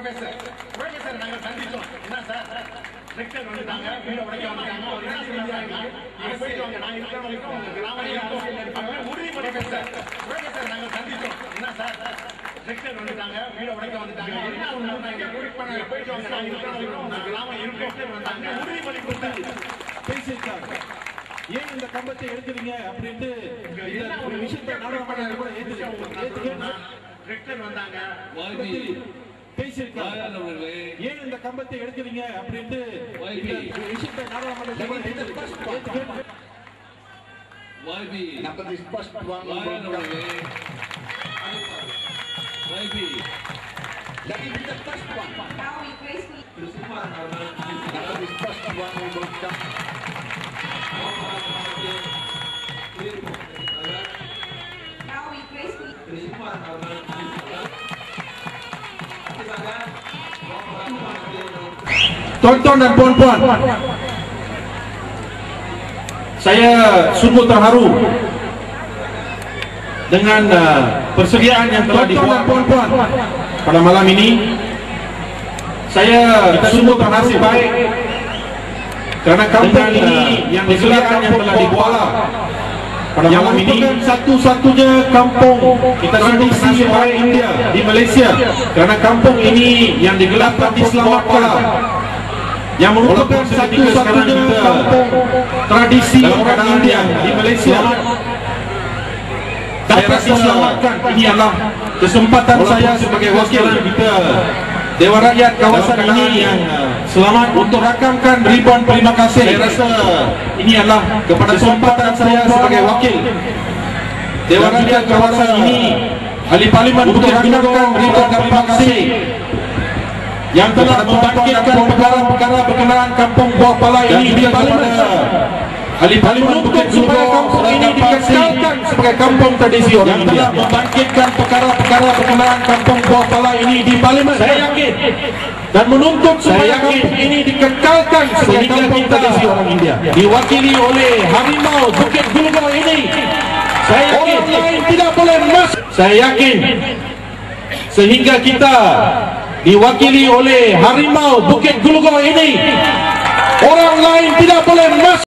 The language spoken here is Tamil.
ப்ரொஃபசர் நாங்கள் சந்திச்சோம். என்ன சார் ரெக்டர் வந்துட்டாங்க, வீட உடைக்க வந்துட்டாங்க, ஒரு என்ன சொல்லிட்டாங்க, நீங்க போயிட்டு வாங்க, நான் இருக்கிற வரைக்கும் உங்க கிராமத்தில் அரசியல் எடுப்பாங்க, உறுதிமொழி சார். ப்ரொஃபசர் நாங்கள் சந்திச்சோம். என்ன சார் ரெக்டர் வந்துட்டாங்க, வீட உடைக்க வந்துட்டாங்க, என்ன சொன்னாங்க, போயிட்டு வாங்க, நான் இருக்கிற வரைக்கும் உங்க கிராமம் இருக்கும் வந்தாங்க, உறுதிமொழி கொடுத்தாங்க. பேசியிருக்காங்க. ஏன் இந்த கம்பத்தை எடுக்கிறீங்க அப்படின்ட்டு ஒரு விஷயத்தை நாடாளுமன்ற கூட ரெக்டர் வந்தாங்க பேசியிருக்காங்க. ஏன் இந்த கம்பத்தை எடுக்கிறீங்க அப்படின்ட்டு விஷயத்தை நாடாளுமன்ற Number is first one. That is the first one. Now we gracefully. Number is first one. We will come. Now we gracefully. Tuan-tuan dan puan-puan, saya sungguh terharu dengan persediaan yang telah dibuat pada malam ini. Saya sungguh bernasib baik kerana kampung ini yang persediaan yang telah dibuat pada malam ini satu-satunya kampung tradisi orang India di Malaysia, kerana kampung ini yang digelarkan di Selamat Kala, yang merupakan satu-satunya kampung tradisi orang India di Malaysia dapat diselamatkan. Ini adalah kesempatan saya sebagai wakil kita Dewan Rakyat kawasan ini yang selamat untuk rakamkan ribuan terima kasih. Saya rasa ini adalah kepada kesempatan saya sebagai wakil Dewan Rakyat kawasan ini, ahli parlimen untuk rakamkan ribuan terima kasih yang telah membangkitkan perkara-perkara berkenaan kampung Buah Palai ini di parlimen. Ahli parlimen untuk supaya kampung ini dikekalkan sebagai kampung tradisi orang India, yang telah membangkitkan perkara-perkara berkenaan kampung Buah Palai ini di parlimen. Saya yakin dan menuntut supaya kampung ini dikekalkan sebagai kampung tradisi orang India, diwakili oleh harimau Bukit Gulugong ini. Saya yakin orang lain tidak boleh masuk. Saya yakin sehingga kita diwakili oleh harimau Bukit Gulugong ini, orang lain tidak boleh masuk.